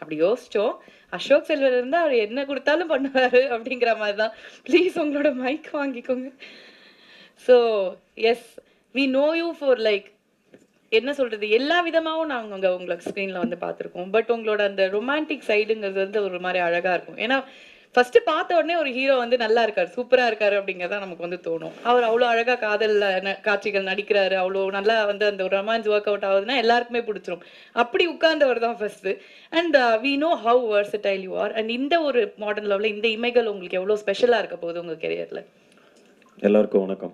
அப்படி யோசிச்சோம். அசோக் செல்வர் இருந்தா அவர் என்ன கொடுத்தாலும் பண்ணுவாரு அப்படிங்கிற மாதிரி தான். ப்ளீஸ் உங்களோட மைக் வாங்கிக்கோங்க. So yes, we know you for like என்ன சொல்றது, எல்லா விதமாகவும் நாங்கள் உங்களுக்கு ஸ்க்ரீனில் வந்து பார்த்துருக்கோம். பட் உங்களோட அந்த ரொமான்டிக் சைடுங்கிறது வந்து ஒரு மாதிரி அழகாக இருக்கும். ஏன்னா ஃபர்ஸ்ட் பார்த்த உடனே ஒரு ஹீரோ வந்து நல்லா இருக்காரு, சூப்பராக இருக்காரு அப்படிங்கிறதான் நமக்கு வந்து தோணும். அவர் அவ்வளோ அழகாக காதலில் காட்சிகள் நடிக்கிறாரு, அவ்வளோ நல்லா வந்து அந்த ஒரு ரொமான்ஸ் ஒர்க் அவுட் ஆகுதுன்னா எல்லாருக்குமே பிடிச்சிரும். அப்படி உட்கார்ந்தவர் தான் first. And we know how versatile you are. அண்ட் இந்த ஒரு மாடர்ன் லவ்ல இந்த இமைகள் உங்களுக்கு எவ்வளோ ஸ்பெஷலாக இருக்க போகுது உங்கள் கெரியரில்? எல்லாருக்கும் வணக்கம்.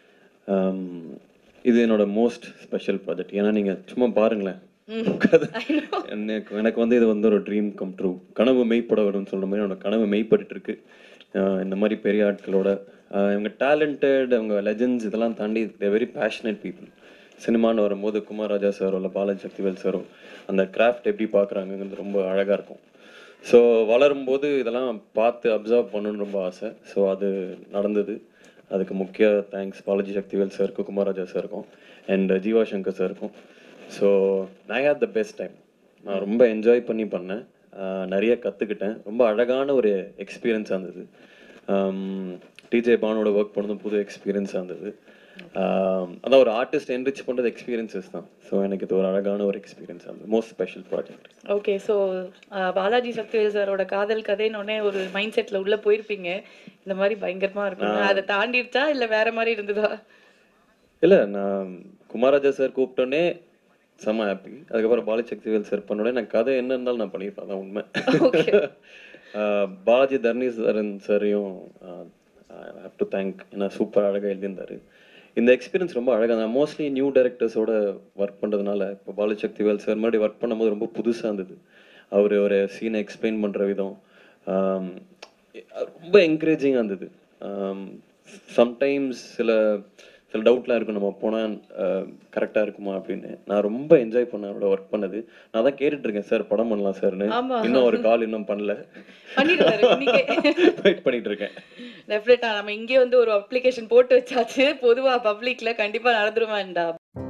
இது என்னோட மோஸ்ட் ஸ்பெஷல் ப்ராஜெக்ட். ஏன்னா நீங்கள் சும்மா பாருங்களேன், எனக்கு வந்து இது வந்து ஒரு ட்ரீம் கம் ட்ரூ. கனவு மெய்ப்பட வரும்னு சொல்கிற மாதிரி என்னோட கனவு மெய்ப்பட்டு இருக்கு. இந்த மாதிரி பெரிய ஆட்களோட இவங்க டேலண்டட், அவங்க லெஜெண்ட்ஸ் இதெல்லாம் தாண்டி வெரி பேஷனட் பீப்புள். சினிமான்னு வரும்போது குமாரராஜா சாரோ இல்லை பாலாஜி சக்திவேல் சாரோ அந்த கிராஃப்ட் எப்படி பார்க்குறாங்கங்கிறது ரொம்ப அழகாக இருக்கும். ஸோ வளரும்போது இதெல்லாம் பார்த்து அப்சர்வ் பண்ணணுன்னு ரொம்ப ஆசை. ஸோ அது நடந்தது. அதுக்கு முக்கிய தேங்க்ஸ் பாலாஜி சக்திவேல் சாருக்கும் குமாரராஜா சாருக்கும் அண்ட் ஜீவா சங்கர் சாருக்கும். So I had the best time. நான் ரொம்ப என்ஜாய் பண்ணி பண்ணேன், நிறைய கற்றுக்கிட்டேன். ரொம்ப அழகான ஒரு எக்ஸ்பீரியன்ஸாக இருந்தது. டிஜே பானோட ஒர்க் பண்ணதும் புது எக்ஸ்பீரியன்ஸாக இருந்தது. அதான் ஒரு ஆர்டிஸ்ட் என்ரிச் பண்ணுறது எக்ஸ்பீரியன்ஸஸ் தான். ஸோ எனக்கு இது ஒரு அழகான ஒரு எக்ஸ்பீரியன்ஸாக இருந்தது. Most special project. Okay, so Balaji Sakthivel சாரோட காதல் கதைன்னு ஒரு மைண்ட் செட்டில் உள்ளே போயிருப்பீங்க. இந்த மாதிரி பயங்கரமாக இருக்கும், அதை தாண்டிடுச்சா இல்லை வேற மாதிரி இருந்ததா? இல்லை, நான் குமாரராஜா சார் கூப்பிட்டோன்னே செம்ம ஹாப்பி. அதுக்கப்புறம் பாலாஜி சக்திவேல் சார் பண்ணோடனே நான் கதை என்ன இருந்தாலும் நான் பண்ணியிருப்பேன், அதான் உண்மை. பாலாஜி தர்ணீஸ்வரன் சாரையும் ஹேவ் டு தேங்க். ஏன்னா சூப்பர் அழகாக எழுதியிருந்தார். இந்த எக்ஸ்பீரியன்ஸ் ரொம்ப அழகாக. நான் மோஸ்ட்லி நியூ டைரக்டர்ஸோட ஒர்க் பண்ணுறதுனால இப்போ பாலாஜி சக்திவேல் சார் மாதிரி ஒர்க் பண்ணும்போது ரொம்ப புதுசாக இருந்தது. அவர் ஒரு சீனை எக்ஸ்பிளைன் பண்ணுற விதம் ரொம்ப என்கரேஜிங்காக இருந்தது. சம்டைம்ஸ் சில டவுட்லாம் இருக்கும், நம்ம போனால் கரெக்டாக இருக்குமா அப்படின்னு. நான் ரொம்ப என்ஜாய் பண்ணேன் அவரோட ஒர்க் பண்ணது. நான் தான் கேட்டுட்ருக்கேன், சார் படம் பண்ணலாம் சார்னு. இன்னும் ஒரு கால் இன்னும் பண்ணல, வெயிட் பண்ணிட்டு இருக்கேன். டெஃபினட்டா நம்ம இங்கே வந்து ஒரு அப்ளிகேஷன் போட்டு வச்சாச்சு, பொதுவாக பப்ளிக்ல கண்டிப்பாக நடந்துருமாண்டா.